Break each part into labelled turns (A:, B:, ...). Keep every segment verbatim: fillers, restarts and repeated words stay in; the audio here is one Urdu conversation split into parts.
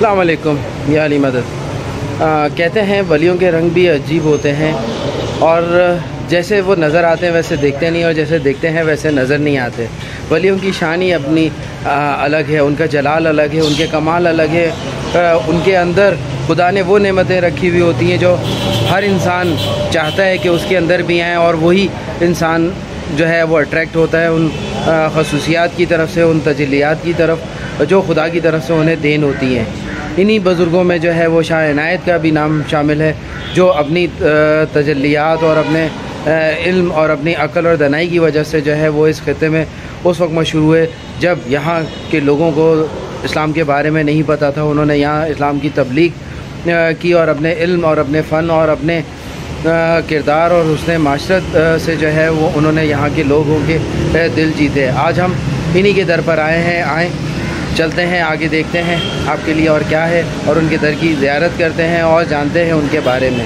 A: السلام علیکم یا علی مدد. آ, کہتے ہیں ولیوں کے رنگ بھی عجیب ہوتے ہیں، اور جیسے وہ نظر آتے ہیں ویسے دیکھتے نہیں، اور جیسے دیکھتے ہیں ویسے نظر نہیں آتے. ولیوں کی شان ہی اپنی آ, الگ ہے، ان کا جلال الگ ہے، ان کے کمال الگ ہے. آ, ان کے اندر خدا نے وہ نعمتیں رکھی ہوئی ہوتی ہیں جو ہر انسان چاہتا ہے کہ اس کے اندر بھی آئیں، اور وہی انسان جو ہے وہ اٹریکٹ ہوتا ہے ان خصوصیات کی طرف سے، ان تجلیات کی طرف جو خدا کی طرف سے انہیں دین ہوتی ہیں. انہی بزرگوں میں جو ہے وہ شاہ عنایت کا بھی نام شامل ہے، جو اپنی تجلیات اور اپنے علم اور اپنی عقل اور دانائی کی وجہ سے جو ہے وہ اس خطے میں اس وقت مشہور ہوئے جب یہاں کے لوگوں کو اسلام کے بارے میں نہیں پتہ تھا. انہوں نے یہاں اسلام کی تبلیغ کی اور اپنے علم اور اپنے فن اور اپنے کردار اور حسن معاشرت سے جو ہے وہ انہوں نے یہاں کے لوگوں کے دل جیتے. آج ہم انہی کے در پر آئے ہیں. آئیں چلتے ہیں آگے، دیکھتے ہیں آپ کے لیے اور کیا ہے، اور ان کے در کی زیارت کرتے ہیں اور جانتے ہیں ان کے بارے میں.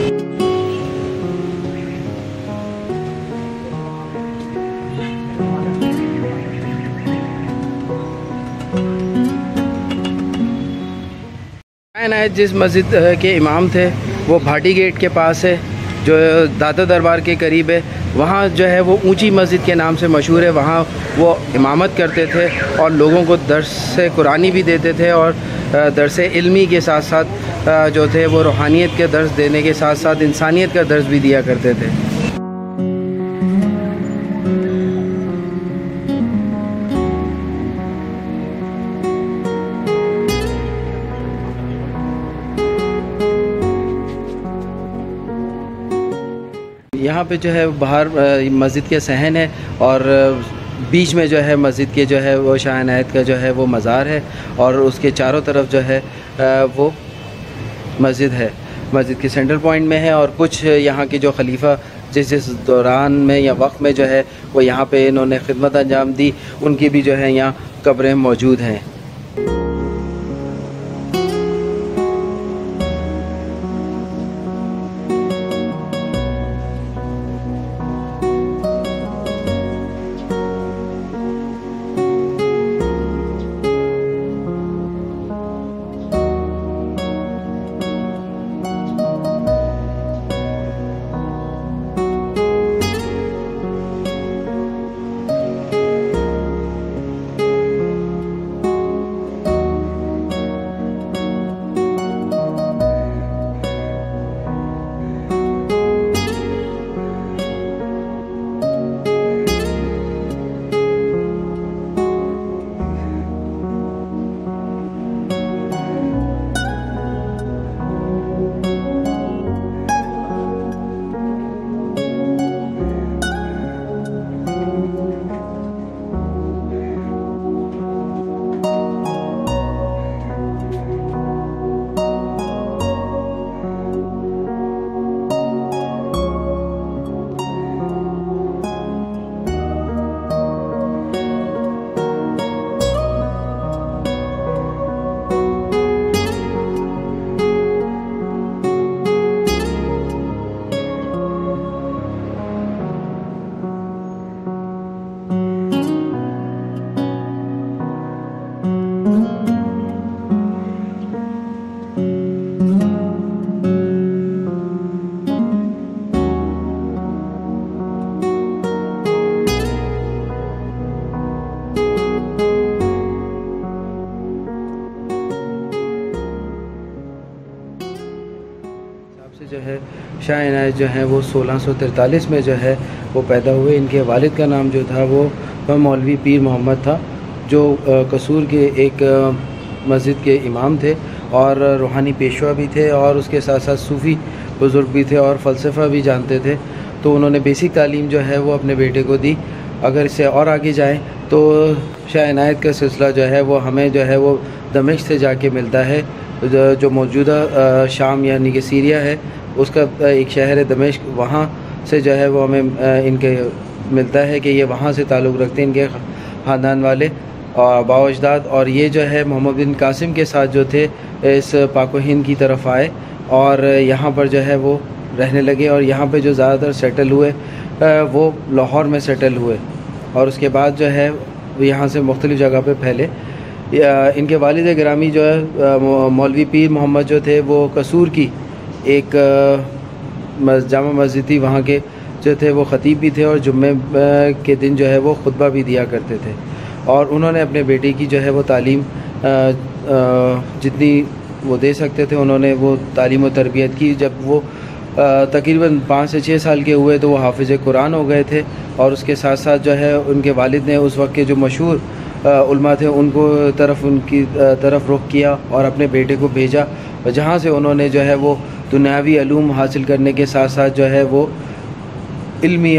A: شاہ عنایت جس مسجد کے امام تھے وہ بھاٹی گیٹ کے پاس ہے، جو داتا دربار کے قریب ہے. وہاں جو ہے وہ اونچی مسجد کے نام سے مشہور ہے. وہاں وہ امامت کرتے تھے اور لوگوں کو درس قرآنی بھی دیتے تھے، اور درس علمی کے ساتھ ساتھ جو تھے وہ روحانیت کے درس دینے کے ساتھ ساتھ انسانیت کا درس بھی دیا کرتے تھے. یہاں پہ جو ہے باہر مسجد کے صحن ہے، اور بیچ میں جو ہے مسجد کے جو ہے وہ شاہ عنایت کا جو ہے وہ مزار ہے، اور اس کے چاروں طرف جو ہے وہ مسجد ہے. مسجد کے سینٹر پوائنٹ میں ہے، اور کچھ یہاں کے جو خلیفہ جس جس دوران میں یا وقت میں جو ہے وہ یہاں پہ انہوں نے خدمت انجام دی، ان کی بھی جو ہے یہاں قبریں موجود ہیں. جو ہے شاہ عنایت جو ہیں وہ سولہ سو ترتالیس میں جو ہے وہ پیدا ہوئے. ان کے والد کا نام جو تھا وہ مولوی پیر محمد تھا، جو قصور کے ایک مسجد کے امام تھے اور روحانی پیشوا بھی تھے، اور اس کے ساتھ ساتھ صوفی بزرگ بھی تھے اور فلسفہ بھی جانتے تھے. تو انہوں نے بیسک تعلیم جو ہے وہ اپنے بیٹے کو دی. اگر اس سے اور آگے جائیں تو شاہ عنایت کا سلسلہ جو ہے وہ ہمیں جو ہے وہ دمشق سے جا کے ملتا ہے، جو موجودہ شام یعنی کہ سیریا ہے، اس کا ایک شہر ہے دمشق. وہاں سے جو ہے وہ ہمیں ان کے ملتا ہے کہ یہ وہاں سے تعلق رکھتے ہیں، ان کے خاندان والے اور آباء و اجداد. اور یہ جو ہے محمد بن قاسم کے ساتھ جو تھے اس پاک و ہند کی طرف آئے اور یہاں پر جو ہے وہ رہنے لگے، اور یہاں پہ جو زیادہ تر سیٹل ہوئے وہ لاہور میں سیٹل ہوئے، اور اس کے بعد جو ہے یہاں سے مختلف جگہ پہ پھیلے. ان کے والد گرامی جو ہے مولوی پیر محمد جو تھے وہ قصور کی ایک جامع مسجد تھی، وہاں کے جو تھے وہ خطیب بھی تھے اور جمعے کے دن جو ہے وہ خطبہ بھی دیا کرتے تھے، اور انہوں نے اپنے بیٹے کی جو ہے وہ تعلیم جتنی وہ دے سکتے تھے انہوں نے وہ تعلیم و تربیت کی۔ جب وہ تقریباً پانچ سے چھ سال کے ہوئے تو وہ حافظ قرآن ہو گئے تھے، اور اس کے ساتھ ساتھ جو ہے ان کے والد نے اس وقت کے جو مشہور علماء تھے ان کو طرف ان کی طرف رخ کیا اور اپنے بیٹے کو بھیجا، جہاں سے انہوں نے جو ہے وہ دنیاوی علوم حاصل کرنے کے ساتھ ساتھ جو ہے وہ علمی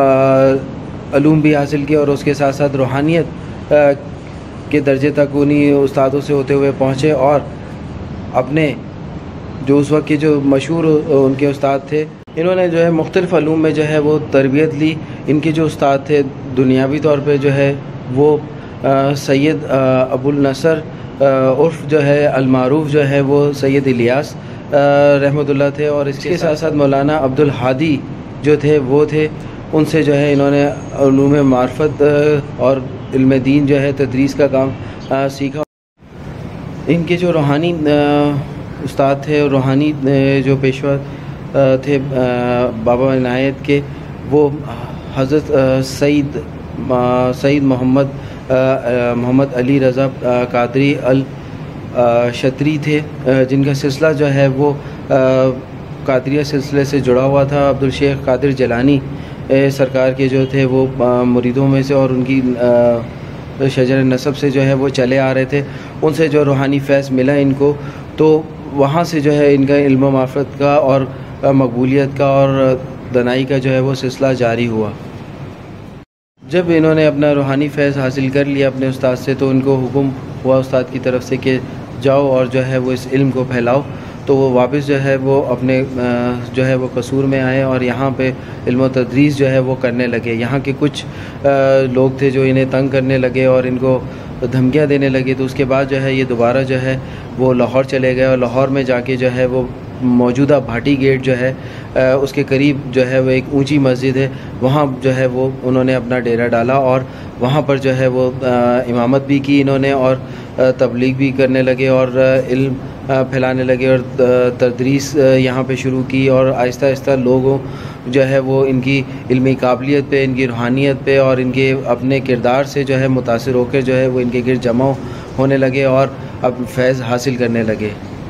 A: علوم بھی حاصل کیا، اور اس کے ساتھ ساتھ روحانیت کے درجے تک انہی استادوں سے ہوتے ہوئے پہنچے، اور اپنے جو اس وقت کے جو مشہور ان کے استاد تھے انہوں نے جو ہے مختلف علوم میں جو ہے وہ تربیت لی۔ ان کے جو استاد تھے دنیاوی طور پہ جو ہے وہ سید ابو النصر عرف جو ہے المعروف جو ہے وہ سید الیاس رحمۃ اللہ تھے، اور اس کے ساتھ ساتھ مولانا عبد الحادی جو تھے وہ تھے، ان سے جو ہے انہوں نے علوم معرفت اور علم دین جو ہے تدریس کا کام سیکھا۔ ان کے جو روحانی استاد تھے، روحانی جو پیشوا تھے بابا عنایت کے، وہ حضرت سعید سعید محمد محمد علی رضا قادری الشتری تھے، جن کا سلسلہ جو ہے وہ قادریہ سلسلے سے جڑا ہوا تھا۔ عبدالشیخ قادر جیلانی سرکار کے جو تھے وہ مریدوں میں سے، اور ان کی شجر نسب سے جو ہے وہ چلے آ رہے تھے، ان سے جو روحانی فیض ملا ان کو، تو وہاں سے جو ہے ان کا علم و معرفت کا اور مقبولیت کا اور دنائی کا جو ہے وہ سلسلہ جاری ہوا۔ جب انہوں نے اپنا روحانی فیض حاصل کر لیا اپنے استاد سے، تو ان کو حکم ہوا استاد کی طرف سے کہ جاؤ اور جو ہے وہ اس علم کو پھیلاؤ، تو وہ واپس جو ہے وہ اپنے جو ہے وہ قصور میں آئے اور یہاں پہ علم و تدریس جو ہے وہ کرنے لگے۔ یہاں کے کچھ لوگ تھے جو انہیں تنگ کرنے لگے اور ان کو دھمکیاں دینے لگے، تو اس کے بعد جو ہے یہ دوبارہ جو ہے وہ لاہور چلے گئے، اور لاہور میں جا کے جو ہے وہ موجودہ بھاٹی گیٹ جو ہے اس کے قریب جو ہے وہ ایک اونچی مسجد ہے، وہاں جو ہے وہ انہوں نے اپنا ڈیرا ڈالا، اور وہاں پر جو ہے وہ امامت بھی کی انہوں نے، اور تبلیغ بھی کرنے لگے اور علم پھیلانے لگے، اور تدریس یہاں پہ شروع کی، اور آہستہ آہستہ لوگوں جو ہے وہ ان کی علمی قابلیت پہ، ان کی روحانیت پہ اور ان کے اپنے کردار سے جو ہے متاثر ہو کر جو ہے وہ ان کے گرد جمع ہونے لگے اور اب فیض حاصل کرنے لگے۔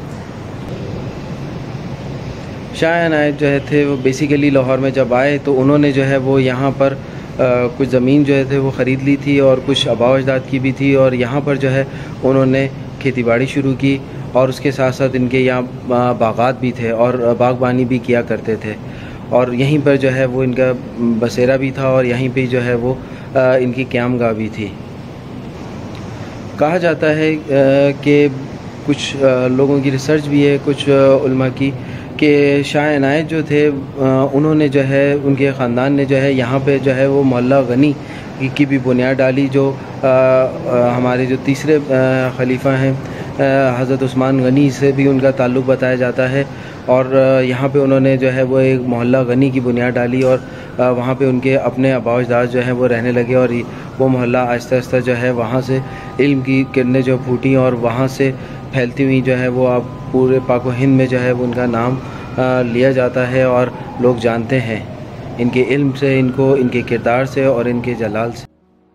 A: شاہ عنایت جو ہے تھے وہ بیسیکلی لاہور میں جب آئے تو انہوں نے جو ہے وہ یہاں پر کچھ زمین جو ہے تھے وہ خرید لی تھی، اور کچھ آباء و اجداد کی بھی تھی، اور یہاں پر جو ہے انہوں نے کھیتی باڑی شروع کی، اور اس کے ساتھ ساتھ ان کے یہاں باغات بھی تھے اور باغبانی بھی کیا کرتے تھے، اور یہیں پر جو ہے وہ ان کا بسیرا بھی تھا، اور یہیں پہ جو ہے وہ ان کی قیام گاہ بھی تھی۔ کہا جاتا ہے کہ کچھ لوگوں کی ریسرچ بھی ہے کچھ علماء کی، کہ شاہ عنایت جو تھے انہوں نے جو ہے ان کے خاندان نے جو ہے یہاں پہ جو ہے وہ محلہ غنی کی بھی بنیاد ڈالی، جو ہمارے جو تیسرے خلیفہ ہیں حضرت عثمان غنی سے بھی ان کا تعلق بتایا جاتا ہے، اور یہاں پہ انہوں نے جو ہے وہ ایک محلہ غنی کی بنیاد ڈالی، اور وہاں پہ ان کے اپنے آباء و اجداد جو ہیں وہ رہنے لگے، اور وہ محلہ آہستہ آہستہ جو ہے وہاں سے علم کی کرنیں جو پھوٹیں، اور وہاں سے پھیلتی ہوئی جو ہے وہ اب پورے پاک و ہند میں جو ہے وہ ان کا نام لیا جاتا ہے، اور لوگ جانتے ہیں ان کے علم سے، ان کو ان کے کردار سے اور ان کے جلال سے۔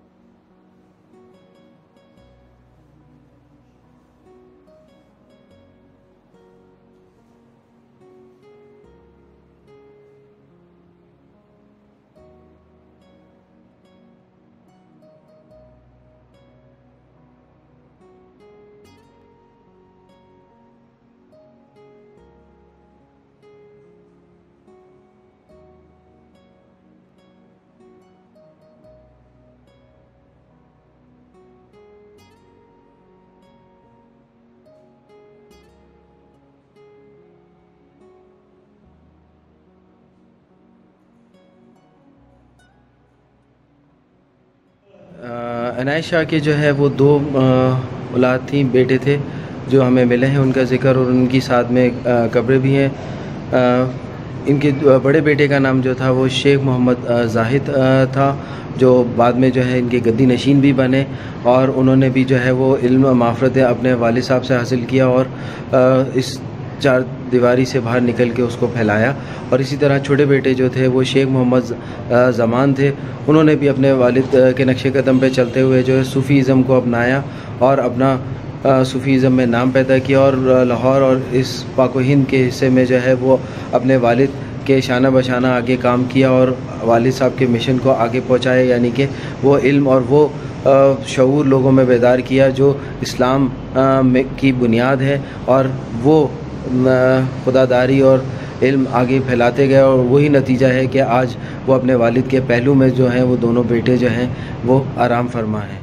A: عنایت شاہ کے جو ہے وہ دو اولاد تھیں، بیٹے تھے جو ہمیں ملے ہیں، ان کا ذکر اور ان کی ساتھ میں قبریں بھی ہیں۔ ان کے بڑے بیٹے کا نام جو تھا وہ شیخ محمد زاہد تھا، جو بعد میں جو ہے ان کے گدی نشین بھی بنے، اور انہوں نے بھی جو ہے وہ علم معرفت اپنے والد صاحب سے حاصل کیا اور اس چار دیواری سے باہر نکل کے اس کو پھیلایا۔ اور اسی طرح چھوٹے بیٹے جو تھے وہ شیخ محمد زمان تھے، انہوں نے بھی اپنے والد کے نقش قدم پہ چلتے ہوئے جو ہے صوفیزم کو اپنایا اور اپنا صوفیزم میں نام پیدا کیا، اور لاہور اور اس پاک و ہند کے حصے میں جو ہے وہ اپنے والد کے شانہ بشانہ آگے کام کیا اور والد صاحب کے مشن کو آگے پہنچایا، یعنی کہ وہ علم اور وہ شعور لوگوں میں بیدار کیا جو اسلام کی بنیاد ہے، اور وہ خدا داری اور علم آگے پھیلاتے گئے، اور وہی نتیجہ ہے کہ آج وہ اپنے والد کے پہلو میں جو ہیں وہ دونوں بیٹے جو ہیں وہ آرام فرما ہیں۔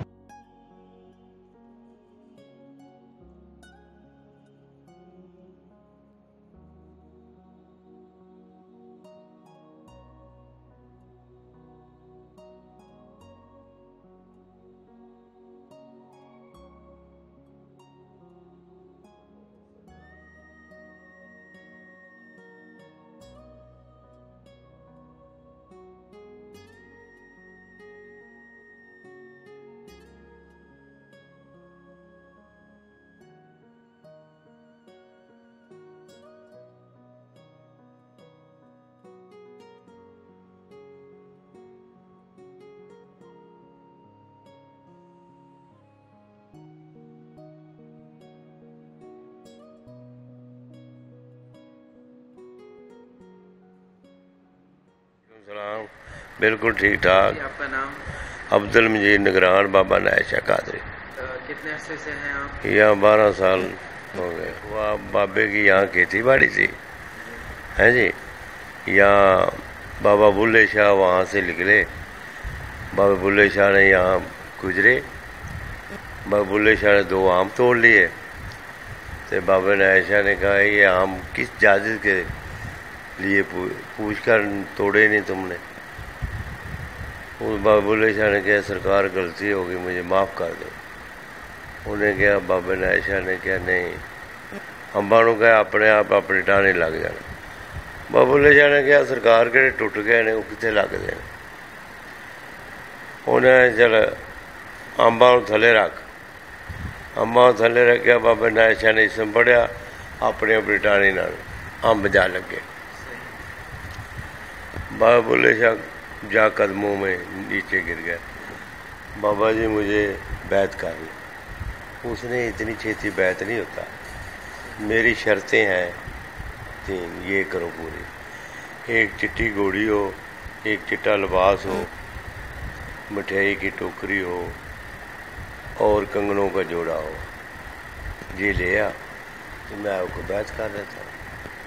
B: سلام، بالکل ٹھیک ٹھاک۔
A: آپ کا نام؟
B: عبد المجید نگران، بابا نائب شاہ قادری۔
A: کتنے عرصے سے ہیں آپ؟
B: یہاں بارہ سال ہو گئے۔ وہ بابے کی یہاں کھیتی باڑی تھی، ہے جی۔ یہاں بابا بلے شاہ وہاں سے نکلے، بابا بلے شاہ نے یہاں گزرے، بابا بلے شاہ نے دو آم توڑ لیے، تو بابا نائب شاہ نے کہا یہ آم کس اجازت کے لیے پوچھ کر توڑے نہیں تم نے؟ اس بابا بلے شاہ نے کہا سرکار غلطی ہوگی، مجھے معاف کر دو۔ انہیں کہا بابا نائب شاہ نے کہا نہیں، امبانوں کا اپنے آپ اپنی ٹانے لگ جانا۔ بابا بلے شاہ نے کہا سرکار کہڑے ٹوٹ گئے نے، وہ کتنے لگ دے۔ انہیں چل امباں تھلے رکھ، امباں تھلے رکھیا، بابا نائب شاہ نے اسم پڑھیا، اپنی اپنی ٹانی نال امب جا لگے۔ بابا بلے شاہ جا قدموں میں نیچے گر گئے، بابا جی مجھے بیعت کر لی۔ اس نے اتنی چھیتی بیعت نہیں ہوتا، میری شرطیں ہیں تین، یہ کرو پوری، ایک چٹی گھوڑی ہو، ایک چٹا لباس ہو، مٹھائی کی ٹوکری ہو، اور کنگنوں کا جوڑا ہو۔ یہ لیا تو میں آپ کو بیعت کر لیتا ہوں۔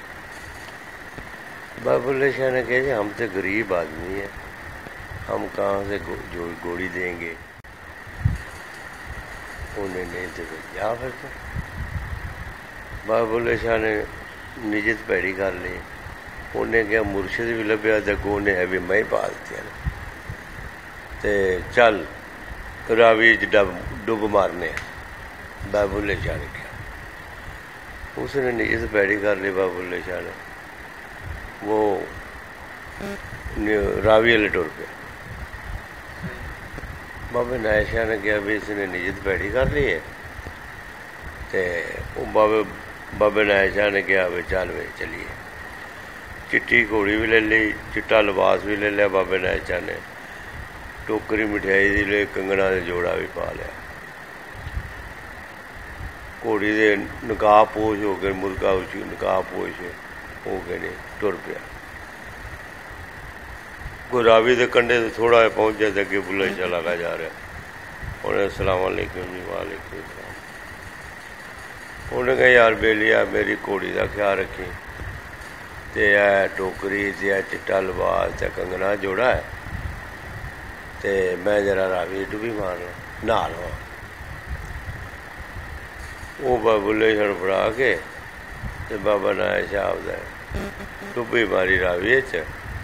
B: بابا بلے شاہ نے کہا جی ہم تو غریب آدمی ہیں، ہم کہاں سے گوڑی دیں گے؟ انہیں نہیں تو جا پھر تو۔ بابا بلے شاہ نے نیت پیڑی کر لی، انہیں کیا مرشد بھی لبیا تو کو نے بھی میں پا دیا تے چل راوی ڈب ڈب مارنے۔ بابا بلے شاہ نے کیا، اس نے نیت پیڑی کر لی بابا بلے شاہ نے، وہ راوی والے ٹر پہ۔ بابا نائب شاہ نے کہا بھی اس نے نیت پیڑی کر لی ہے، تے وہ بابے بابا نائب شاہ نے کہا بھی چل بھائی چلیے۔ چٹی گھوڑی بھی لے لی، چٹا لباس بھی لے لیا بابا نائب شاہ نے، ٹوکری مٹھائی دی لے، کنگنا دے جوڑا بھی پا لیا۔ گھوڑی دے نکاح پوش ہو کے، مرغا اچھی نکاح پوش ہو کے نہیں ٹر پیا۔ کوئی راوی دے کنڈے سے تھوڑا جہا پہنچ جائے اگے بلے شاہ لگا جا رہا، انہیں السلام علیکم جی، وعلیکم السلام۔ انہیں کہا یار بیلیا میری گھوڑی کا خیال رکھی، تے اے ٹوکری تے اے چٹا لباس تے کنگنا جوڑا ہے، تے میں ذرا راوی ڈبی مارنا نہا لوا۔ وہ بابا بلے شاہ پڑھا کے تے بابا نائب شاہ دے ڈبی ماری راوی چ،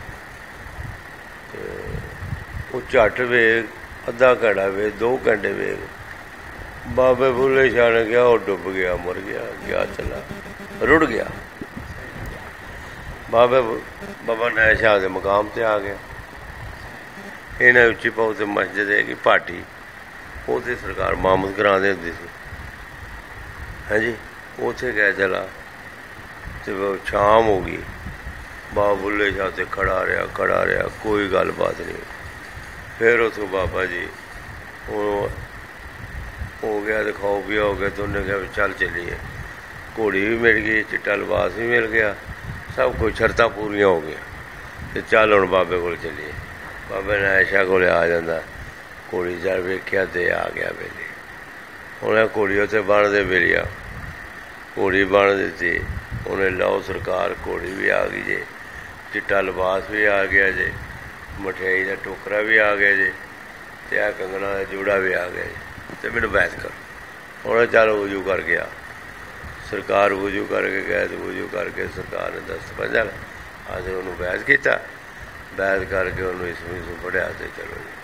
B: وہ جٹ ویگ ادھا گھنٹہ ویگ دو گھنٹے ویگ، بابے بلے شاہ نے کیا وہ ڈب گیا، مر گیا، کیا چلا رڑ گیا۔ ਬਾਬੇ ਬਾਬਾ ਨਾਇਬ ਸ਼ਾਹ ਦੇ ਮਕਾਮ 'ਤੇ ਆ ਗਿਆ। ਇਹਨਾਂ ਉੱਚੀ ਬਹੁਤ ਮਸਜਿਦ ਹੈਗੀ ਭਾਟੀ, ਉਹਦੇ ਸਰਕਾਰ ਮਾਮੂਦ ਕਰਾਉਂਦੇ ਹੁੰਦੇ ਸੀ। ਹਾਂਜੀ, ਉੱਥੇ ਗਏ ਚਲਾ ਅਤੇ ਸ਼ਾਮ ਹੋ ਗਈ। ਬਾਬਾ ਬੁੱਲੇ ਸ਼ਾਹ 'ਤੇ ਖੜਾ ਰਿਹਾ ਖੜਾ ਰਿਹਾ ਕੋਈ ਗੱਲਬਾਤ ਨਹੀਂ। ਫਿਰ ਉੱਥੋਂ ਬਾਬਾ ਜੀ ਉਹ ਹੋ ਗਿਆ ਅਤੇ ਖਾਓ ਪੀਆ ਹੋ ਗਿਆ, ਤਾਂ ਉਹਨੇ ਕਿਹਾ ਵੀ ਚੱਲ ਚੱਲੀਏ। ਘੋੜੀ ਵੀ ਮਿਲ ਗਈ, ਚਿੱਟਾ ਲਿਬਾਸ ਵੀ ਮਿਲ ਗਿਆ, ਸਭ ਕੁਝ ਸ਼ਰਤਾਂ ਪੂਰੀਆਂ ਹੋ ਗਈਆਂ ਅਤੇ ਚੱਲ ਹੁਣ ਬਾਬੇ ਕੋਲ ਚੱਲੀਏ। ਬਾਬੇ ਨਾਇਬ ਸ਼ਾਹ ਕੋਲ ਆ ਜਾਂਦਾ, ਘੋੜੀ ਚੜ੍ਹ ਵੇਖਿਆ ਅਤੇ ਆ ਗਿਆ ਵੇਲੇ। ਉਹਨੇ ਘੋੜੀ ਉੱਥੇ ਬੰਨ੍ਹਦੇ ਮਿਲਿਆ, ਘੋੜੀ ਬੰਨ੍ਹ ਦਿੱਤੀ। ਉਹਨੇ ਲਓ ਸਰਕਾਰ ਘੋੜੀ ਵੀ ਆ ਗਈ ਜੇ, ਚਿੱਟਾ ਲਿਬਾਸ ਵੀ ਆ ਗਿਆ ਜੇ, ਮਠਿਆਈ ਦਾ ਟੋਕਰਾ ਵੀ ਆ ਗਿਆ ਜੇ, ਅਤੇ ਆਹ ਕੰਗਣਾ ਦਾ ਜੋੜਾ ਵੀ ਆ ਗਿਆ ਜੀ, ਅਤੇ ਮੈਨੂੰ ਬੈਠ ਕਰ। ਉਹਨੇ ਚੱਲ ਵਜ਼ੂ ਕਰ ਗਿਆ। ਸਰਕਾਰ ਵਜ਼ੂ ਕਰਕੇ ਗਏ ਅਤੇ ਵਜ਼ੂ ਕਰਕੇ ਸਰਕਾਰ ਨੇ ਦਸਤ ਪੰਜਾ ਅੱਜ ਉਹਨੂੰ ਬੈਠ ਕੀਤਾ। ਬੈਠ ਕਰਕੇ ਉਹਨੂੰ ਇਸਮੀ ਨੂੰ ਪੜ੍ਹਿਆ ਅਤੇ ਚਲੋ ਜੀ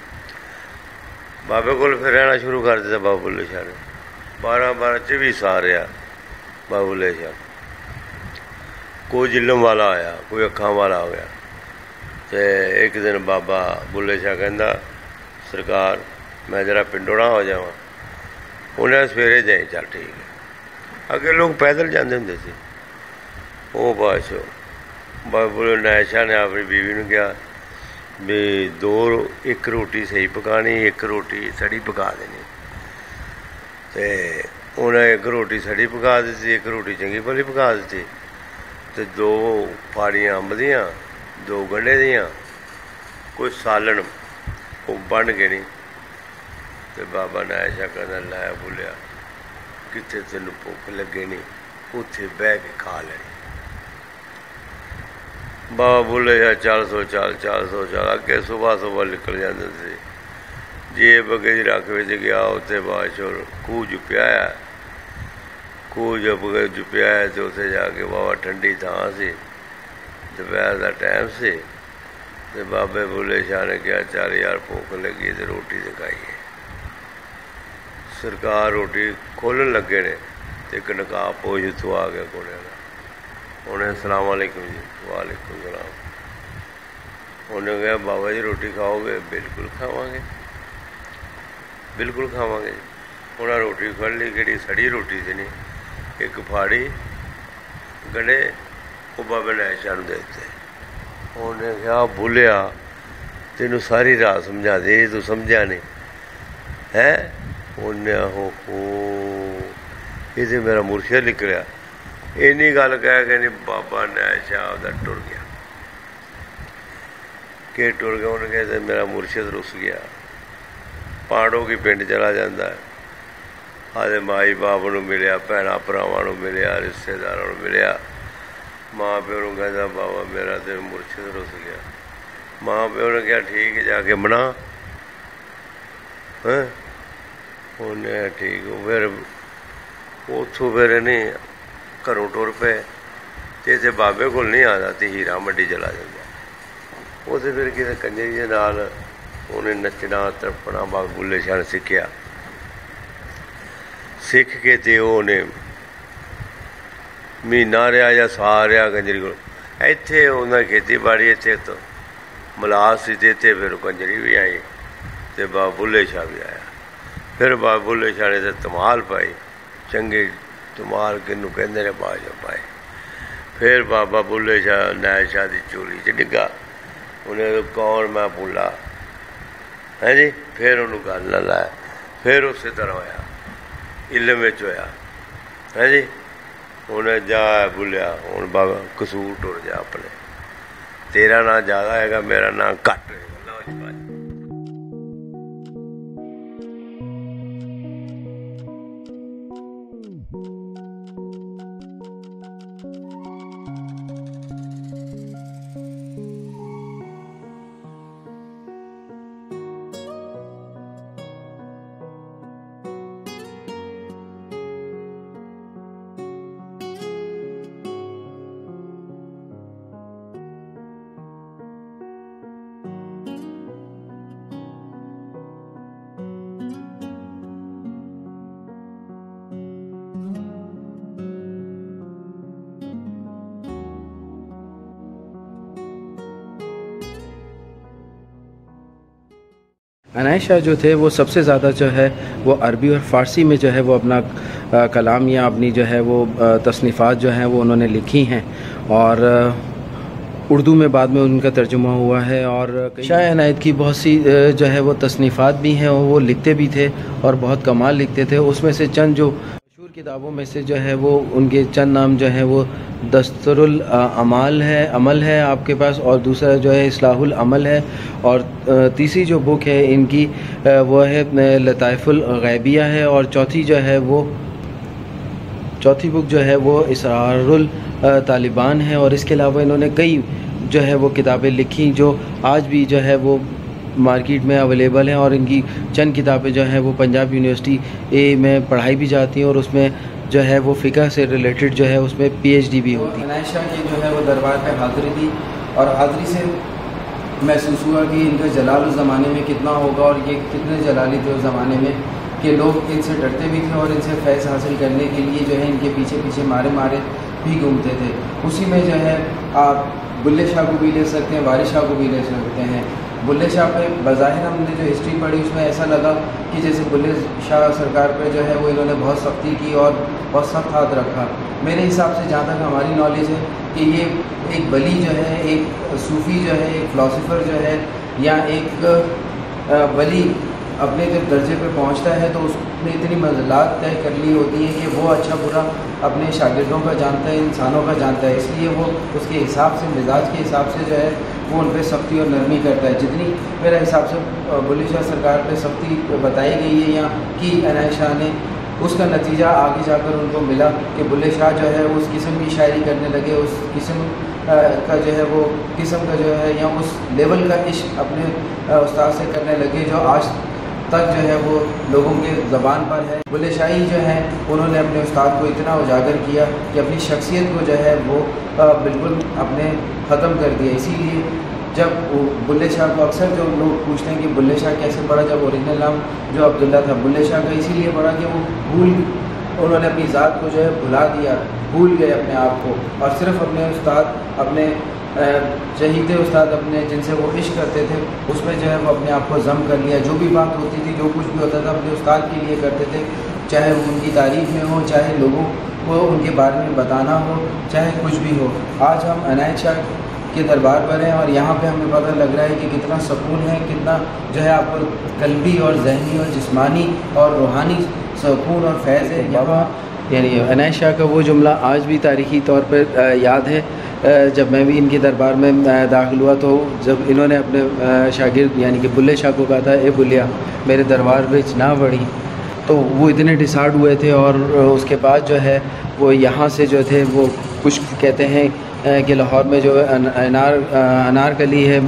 B: ਬਾਬੇ ਕੋਲ ਫਿਰ ਰਹਿਣਾ ਸ਼ੁਰੂ ਕਰ ਦਿੱਤਾ। ਬਾਬਾ ਬੁੱਲੇ ਸ਼ਾਹ ਨੇ ਬਾਰਾਂ ਬਾਰਾਂ ਚੌਵੀ ਸਾਲ ਰਿਹਾ ਬਾਬਾ ਬੁੱਲੇ ਸ਼ਾਹ। ਕੋਈ ਜਿਲਮ ਵਾਲਾ ਆਇਆ, ਕੋਈ ਅੱਖਾਂ ਵਾਲਾ ਹੋ ਗਿਆ। ਅਤੇ ਇੱਕ ਦਿਨ ਬਾਬਾ ਬੁੱਲੇ ਸ਼ਾਹ ਕਹਿੰਦਾ ਸਰਕਾਰ ਮੈਂ ਜਰਾ ਪਿੰਡੋਣਾ ਹੋ ਜਾਵਾਂ। ਉਹਨੇ ਸਵੇਰੇ ਜਾਈ, ਚੱਲ ਠੀਕ ਹੈ। ਅੱਗੇ ਲੋਕ ਪੈਦਲ ਜਾਂਦੇ ਹੁੰਦੇ ਸੀ। ਉਹ ਬਾਅਦ ਬਾਬਾ ਬੁੱਲੇ ਨਾਇਬ ਸ਼ਾਹ ਨੇ ਆਪਣੀ ਬੀਵੀ ਨੂੰ ਕਿਹਾ ਵੀ ਦੋ ਇੱਕ ਰੋਟੀ ਸਹੀ ਪਕਾਉਣੀ, ਇੱਕ ਰੋਟੀ ਸੜੀ ਪਕਾ ਦੇਣੀ। ਅਤੇ ਉਹਨੇ ਇੱਕ ਰੋਟੀ ਸੜੀ ਪਕਾ ਦਿੱਤੀ, ਇੱਕ ਰੋਟੀ ਚੰਗੀ ਭਲੀ ਪਕਾ ਦਿੱਤੀ, ਅਤੇ ਦੋ ਫਾੜੀਆਂ ਅੰਬ ਦੀਆਂ, ਦੋ ਗੰਢੇ ਦੀਆਂ, ਕੋਈ ਸਾਲਣ ਉਹ ਬਣ ਕੇ ਨਹੀਂ। ਅਤੇ ਬਾਬਾ ਨਾਇਬ ਸ਼ਾਹ ਕਹਿੰਦਾ ਲੈ ਬੁੱਲਿਆ ਕਿੱਥੇ ਤੈਨੂੰ ਭੁੱਖ ਲੱਗੇ ਨਹੀਂ, ਉੱਥੇ ਬਹਿ ਕੇ ਖਾ ਲੈਣੀ। ਬਾਬਾ ਬੁੱਲੇ ਸ਼ਾਹ ਚਾਰ ਸੌ ਚਾਲ ਚਾਰ ਸੌ ਚਾਲ ਅੱਗੇ ਸੁਬਾਹ ਸੁਬਾਹ ਨਿਕਲ ਜਾਂਦੇ ਸੀ। ਜੇਬ ਅੱਗੇ ਦੀ ਰੱਖ ਵਿੱਚ ਗਿਆ, ਉੱਥੇ ਬਾਦਸ਼ਾਹ ਖੂਹ ਜੁਪਿਆ ਆ, ਖੂਹ ਜੁਪ ਕੇ ਜੁਪਿਆ ਹੈ ਅਤੇ ਉੱਥੇ ਜਾ ਕੇ ਬਾਬਾ ਠੰਡੀ ਥਾਂ ਸੀ, ਦੁਪਹਿਰ ਦਾ ਟਾਈਮ ਸੀ। ਅਤੇ ਬਾਬੇ ਬੁੱਲੇ ਸ਼ਾਹ ਨੇ ਕਿਹਾ ਚੱਲ ਯਾਰ ਭੁੱਖ ਲੱਗੀ ਅਤੇ ਰੋਟੀ ਤਾਂ ਖਾਈਏ। ਸਰਕਾਰ ਰੋਟੀ ਖੋਲ੍ਹਣ ਲੱਗੇ ਨੇ ਅਤੇ ਇੱਕ ਨਕਾਬ ਪੋਸ਼ ਉੱਥੋਂ ਆ ਗਿਆ ਕੋਲੇ ਦਾ। ਉਹਨੇ ਸਲਾਮ ਵਾਲੇਕੁਮ ਜੀ, ਵਾਲੇਕੁਮ ਸਲਾਮ। ਉਹਨੇ ਕਿਹਾ ਬਾਬਾ ਜੀ ਰੋਟੀ ਖਾਓਗੇ? ਬਿਲਕੁਲ ਖਾਵਾਂਗੇ, ਬਿਲਕੁਲ ਖਾਵਾਂਗੇ ਜੀ। ਉਹਨਾਂ ਰੋਟੀ ਫੜ ਲਈ, ਕਿਹੜੀ ਸੜੀ ਰੋਟੀ ਸੀ ਨਹੀਂ, ਇੱਕ ਫਾੜੀ ਗੰਢੇ ਉਹ ਬਾਬੇ ਨਾਇਬ ਸ਼ਾਹ ਨੂੰ ਦੇ ਦਿੱਤੇ। ਉਹਨੇ ਕਿਹਾ ਬੁੱਲਿਆ ਤੈਨੂੰ ਸਾਰੀ ਰਾਤ ਸਮਝਾ ਦੇ, ਤੂੰ ਸਮਝਿਆ ਨਹੀਂ ਹੈ। ਉਹਨੇ ਹੋ ਹੋ ਇਹ ਤਾਂ ਮੇਰਾ ਮੁਰਸ਼ਿਦ ਨਿਕਲਿਆ। ਇੰਨੀ ਗੱਲ ਕਹਿ ਕੇ ਨਹੀਂ ਬਾਬਾ ਨਾਇਬ ਸ਼ਾਹ ਦਾ ਟੁਰ ਗਿਆ। ਕਿ ਟੁਰ ਗਿਆ? ਉਹਨੇ ਕਿਹਾ ਤੇ ਮੇਰਾ ਮੁਰਸ਼ਿਦ ਰੁੱਸ ਗਿਆ। ਪਾੜੋ ਕੀ ਪਿੰਡ ਚਲਾ ਜਾਂਦਾ, ਆਦੇ ਮਾਈ ਬਾਪ ਨੂੰ ਮਿਲਿਆ, ਭੈਣਾਂ ਭਰਾਵਾਂ ਨੂੰ ਮਿਲਿਆ, ਰਿਸ਼ਤੇਦਾਰਾਂ ਨੂੰ ਮਿਲਿਆ। ਮਾਂ ਪਿਓ ਨੂੰ ਕਹਿੰਦਾ ਬਾਬਾ ਮੇਰਾ ਤਾਂ ਮੁਰਸ਼ਿਦ ਰੁੱਸ ਗਿਆ। ਮਾਂ ਪਿਓ ਨੇ ਕਿਹਾ ਠੀਕ ਜਾ ਕੇ ਬਣਾ ਹੈਂ। ਉਹਨੇ ਠੀਕ ਫਿਰ ਉੱਥੋਂ ਫਿਰ ਇਹਨੇ ਘਰੋਂ ਟੁਰ ਪਏ ਅਤੇ ਇੱਥੇ ਬਾਬੇ ਕੋਲ ਨਹੀਂ ਆਦਾ ਅਤੇ ਹੀਰਾ ਮੰਡੀ ਚਲਾ ਜਾਂਦਾ। ਉੱਥੇ ਫਿਰ ਕਿਸੇ ਕੰਜਰੀ ਦੇ ਨਾਲ ਉਹਨੇ ਨੱਚਣਾ ਤੜਪਣਾ ਬਾਬਾ ਬੁੱਲੇ ਸ਼ਾਹ ਨੇ ਸਿੱਖਿਆ। ਸਿੱਖ ਕੇ ਅਤੇ ਉਹਨੇ ਮਹੀਨਾ ਰਿਹਾ ਜਾਂ ਸਾਲ ਰਿਹਾ ਕੰਜਰੀ ਕੋਲ। ਇੱਥੇ ਉਹਨਾਂ ਖੇਤੀਬਾੜੀ ਇੱਥੇ ਤੋਂ ਮਲਾਸ ਸੀ ਅਤੇ ਇੱਥੇ ਫਿਰ ਕੰਜਰੀ ਵੀ ਆਈ ਅਤੇ ਬਾਬਾ ਬੁੱਲੇ ਸ਼ਾਹ ਵੀ ਆਇਆ। ਫਿਰ ਬਾਬਾ ਬੁੱਲੇ ਸ਼ਾਹ ਨੇ ਤਾਂ ਧਮਾਲ ਪਾਈ, ਚੰਗੇ ਧਮਾਲ ਕਿਹਨੂੰ ਕਹਿੰਦੇ ਨੇ ਬਾਦਸ਼ਾਹ ਪਾਏ। ਫਿਰ ਬਾਬਾ ਬੁੱਲੇ ਸ਼ਾਹ ਨਾਇਬ ਸ਼ਾਹ ਦੀ ਚੋਲੀ 'ਚ ਡਿੱਗਾ। ਉਹਨੇ ਕੌਣ ਮੈਂ ਬੁੱਲਾ ਹੈ ਜੀ। ਫਿਰ ਉਹਨੂੰ ਗੱਲ ਨਾ ਲਾਇਆ। ਫਿਰ ਉਸੇ ਤਰ੍ਹਾਂ ਹੋਇਆ, ਇਲਮ ਵਿੱਚ ਹੋਇਆ ਹੈ ਜੀ। ਉਹਨੇ ਜਾ ਬੁੱਲਿਆ ਹੁਣ ਬਾਬਾ ਕਸੂਰ ਟੁਰ ਜਾ ਆਪਣੇ, ਤੇਰਾ ਨਾਂ ਜ਼ਿਆਦਾ ਹੈਗਾ, ਮੇਰਾ ਨਾਂ ਘੱਟ ਹੋਏਗਾ।
A: عنایت شاہ جو تھے وہ سب سے زیادہ جو ہے وہ عربی اور فارسی میں جو ہے وہ اپنا کلام یا اپنی جو ہے وہ تصنیفات جو ہیں وہ انہوں نے لکھی ہیں، اور اردو میں بعد میں ان کا ترجمہ ہوا ہے۔ اور شاہ عنایت کی بہت سی جو ہے وہ تصنیفات بھی ہیں، وہ لکھتے بھی تھے اور بہت کمال لکھتے تھے۔ اس میں سے چند جو مشہور کتابوں میں سے جو ہے وہ ان کے چند نام جو ہے وہ دستور العمال ہے عمل ہے آپ کے پاس، اور دوسرا جو ہے اصلاح العمل ہے، اور تیسری جو بک ہے ان کی وہ ہے لطائف الغیبیہ ہے، اور چوتھی جو ہے وہ چوتھی بک جو ہے وہ اسرار الطالبان ہے۔ اور اس کے علاوہ انہوں نے کئی جو ہے وہ کتابیں لکھی جو آج بھی جو ہے وہ مارکیٹ میں اویلیبل ہیں، اور ان کی چند کتابیں جو ہیں وہ پنجاب یونیورسٹی میں پڑھائی بھی جاتی ہیں، اور اس میں جو ہے وہ فقہ سے ریلیٹڈ جو ہے اس میں پی ایچ ڈی بھی ہوتی ہے۔ عنایت شاہ کی جو ہے وہ دربار پہ حاضری تھی، اور حاضری سے محسوس ہوا کہ ان کا جلال اس زمانے میں کتنا ہوگا، اور یہ کتنے جلالی تھے اس زمانے میں کہ لوگ ان سے ڈرتے بھی تھے، اور ان سے فیض حاصل کرنے کے لیے جو ہے ان کے پیچھے پیچھے مارے مارے بھی گھومتے تھے۔ اسی میں جو ہے آپ بلے شاہ کو بھی لے سکتے ہیں، وارث شاہ کو بھی لے سکتے ہیں۔ بلے شاہ پہ بظاہر ہم نے جو ہسٹری پڑھی اس میں ایسا لگا کہ جیسے بلے شاہ سرکار پہ جو ہے وہ انہوں نے بہت سختی کی اور بہت سخت ہاتھ رکھا۔ میرے حساب سے جہاں تک ہماری نالج ہے کہ یہ ایک ولی جو ہے، ایک صوفی جو ہے، ایک فلاسفر جو ہے، یا ایک ولی اپنے جب درجے پہ پہنچتا ہے تو اس نے اتنی منزلات طے کر لی ہوتی ہیں کہ وہ اچھا برا اپنے شاگردوں کا جانتا ہے، انسانوں کا جانتا ہے، اس لیے وہ اس کے حساب سے، مزاج کے حساب سے جو ہے وہ ان پہ سختی اور نرمی کرتا ہے۔ جتنی میرے حساب سے بلے شاہ سرکار پہ سختی بتائی گئی ہے یا کی عنایت شاہ نے، اس کا نتیجہ آگے جا کر ان کو ملا کہ بلے شاہ جو ہے اس قسم کی شاعری کرنے لگے، اس قسم کا جو ہے وہ قسم کا جو ہے یا اس لیول کا عشق اپنے استاد سے کرنے لگے جو آج تک جو ہے وہ لوگوں کے زبان پر ہے۔ بلے شاہی جو ہے انہوں نے اپنے استاد کو اتنا اجاگر کیا کہ اپنی شخصیت کو جو ہے وہ بالکل اپنے ختم کر دیا۔ اسی لیے جب بلے شاہ کو اکثر جو لوگ پوچھتے ہیں کہ بلے شاہ کیسے پڑھا، جب اوریجنل نام جو عبداللہ تھا بلے شاہ کا اسی لیے پڑھا کہ وہ بھول انہوں نے اپنی ذات کو جو ہے بھلا دیا، بھول گئے اپنے آپ کو، اور صرف اپنے استاد، اپنے چہیتے استاد اپنے جن سے وہ عشق کرتے تھے اس میں جو ہے وہ اپنے آپ کو ضم کر لیا۔ جو بھی بات ہوتی تھی، جو کچھ بھی ہوتا تھا اپنے استاد کے لیے کرتے تھے، چاہے وہ ان کی تعریف میں ہو، چاہے لوگوں کو ان کے بارے میں بتانا ہو، چاہے کچھ بھی ہو۔ آج ہم عنایت شاہ کے دربار پر ہیں اور یہاں پہ ہمیں پتہ لگ رہا ہے کہ کتنا سکون ہے، کتنا جو ہے آپ کو قلبی اور ذہنی اور جسمانی اور روحانی سکون اور فیض ہے یہاں۔ یعنی عنایت شاہ کا وہ جملہ آج بھی تاریخی طور پر یاد ہے۔ جب میں بھی ان کے دربار میں داخل ہوا تو جب انہوں نے اپنے شاگرد یعنی کہ بلے شاہ کو کہا تھا اے بلیا میرے دربار وچ نہ بڑھی، تو وہ اتنے ڈسارڈ ہوئے تھے، اور اس کے بعد جو ہے وہ یہاں سے جو تھے وہ کچھ کہتے ہیں کہ لاہور میں جو انار انارکلی ہے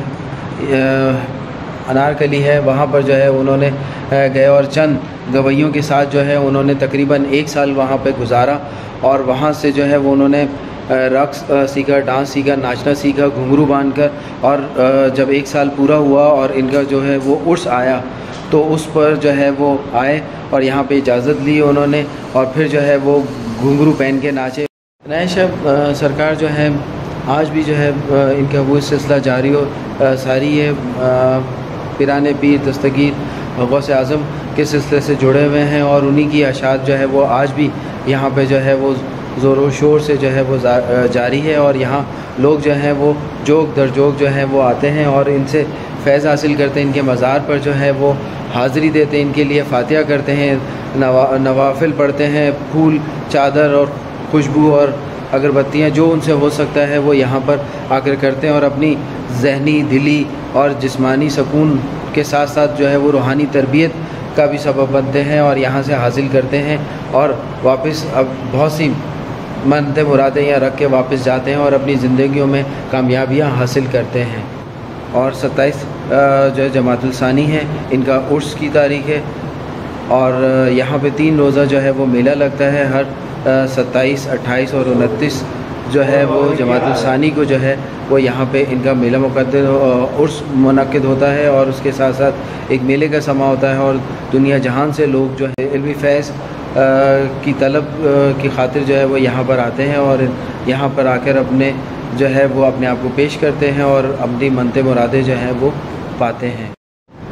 A: انارکلی ہے وہاں پر جو ہے انہوں نے گئے اور چند گویوں کے ساتھ جو ہے انہوں نے تقریباً ایک سال وہاں پہ گزارا، اور وہاں سے جو ہے وہ انہوں نے رقص سیکھا، ڈانس سیکھا، ناچنا سیکھا گھنگرو باندھ کر، اور جب ایک سال پورا ہوا اور ان کا جو ہے وہ عرس آیا تو اس پر جو ہے وہ آئے اور یہاں پہ اجازت لی انہوں نے، اور پھر جو ہے وہ گھنگرو پہن کے ناچے۔ عنایت شاہ سرکار جو ہے آج بھی جو ہے ان کا وہ سلسلہ جاری و ساری ہے، پیران پیر دستگیر غوث اعظم کے سلسلے سے جڑے ہوئے ہیں، اور انہی کی اشاعت جو ہے وہ آج بھی یہاں پہ جو ہے وہ زور و شور سے جو ہے وہ جاری ہے، اور یہاں لوگ جو ہیں وہ جوک در جوک جو ہے وہ آتے ہیں اور ان سے فیض حاصل کرتے ہیں، ان کے مزار پر جو ہے وہ حاضری دیتے ہیں، ان کے لیے فاتحہ کرتے ہیں، نوافل پڑھتے ہیں، پھول، چادر اور خوشبو اور اگربتیاں جو ان سے ہو سکتا ہے وہ یہاں پر آ کر کرتے ہیں، اور اپنی ذہنی، دلی اور جسمانی سکون کے ساتھ ساتھ جو ہے وہ روحانی تربیت کا بھی سبب بنتے ہیں، اور یہاں سے حاصل کرتے ہیں، اور واپس اب بہت سی منتیں مرادیں یہاں رکھ کے واپس جاتے ہیں اور اپنی زندگیوں میں کامیابیاں حاصل کرتے ہیں۔ اور ستائیس جو ہے جماعت الثانی ہے، ان کا عرس کی تاریخ ہے، اور یہاں پہ تین روزہ جو ہے وہ میلہ لگتا ہے، ہر ستائیس، اٹھائیس اور انتیس جو ہے وہ جماعت الثانی کو جو ہے وہ یہاں پہ ان کا میلہ مقدر عرس منعقد ہوتا ہے، اور اس کے ساتھ ساتھ ایک میلے کا سما ہوتا ہے، اور دنیا جہان سے لوگ جو ہے علمی فیض کی طلب کی خاطر جو ہے وہ یہاں پر آتے ہیں، اور یہاں پر آ کر اپنے جو ہے وہ اپنے آپ کو پیش کرتے ہیں اور اپنی منتیں مرادیں جو ہیں وہ پاتے ہیں۔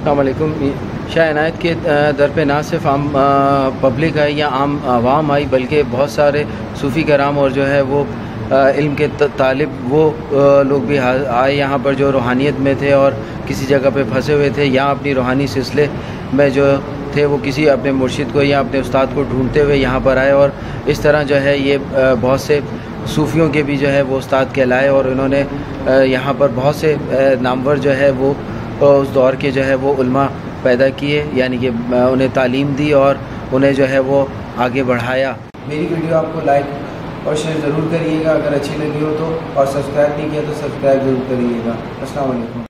A: السلام علیکم. شاہ عنایت کے در پہ نہ صرف عام پبلک آئی یا عام عوام آئی بلکہ بہت سارے صوفی کرام اور جو ہے وہ علم کے طالب وہ لوگ بھی آئے یہاں پر جو روحانیت میں تھے اور کسی جگہ پہ پھنسے ہوئے تھے یا اپنی روحانی سلسلے میں جو تھے وہ کسی اپنے مرشد کو یا اپنے استاد کو ڈھونڈتے ہوئے یہاں پر آئے. اور اس طرح جو ہے یہ بہت سے صوفیوں کے بھی جو ہے وہ استاد کہلائے اور انہوں نے یہاں پر بہت سے نامور جو ہے وہ اس دور کے جو ہے وہ علماء پیدا کیے, یعنی کہ انہیں تعلیم دی اور انہیں جو ہے وہ آگے بڑھایا. میری ویڈیو آپ کو لائک اور شیئر ضرور کریے گا اگر اچھی لگی ہو تو, اور سبسکرائب نہیں کیا تو سبسکرائب ضرور کریے گا. السلام علیکم.